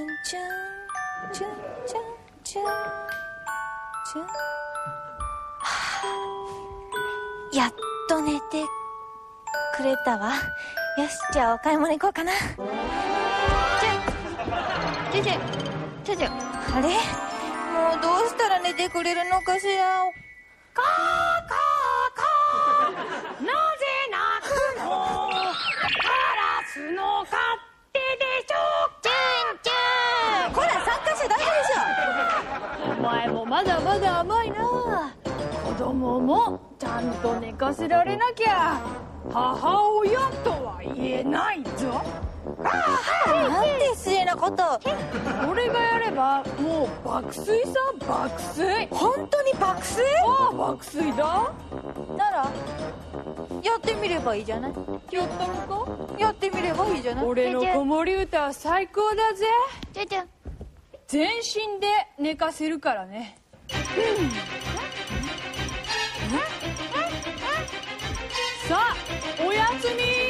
んちゅんちゅんちゅんちゅんちゅん。やっと寝てくれたわ。よし、じゃあお買い物行こうかな。ちょあれ、もうどうしたら寝てくれるのかしら。 カーカーカー、なぜ泣くの、カラスの勝手でしょう。 チュンチュン、こら参加しちゃダメでしょ。 お前もまだまだ甘いな。子供もちゃんと寝かせられなきゃ母親とは言えないぞ。 なんて失礼なこと。 俺がやればもう爆睡さ、爆睡。 本当に爆睡？ ああ、爆睡だ。 ならやってみればいいじゃない。 やったのか。 やってみればいいじゃない。 俺の子守歌は最高だぜ。 ちゅちゅん、 全身で寝かせるからね。さあ、おやすみ。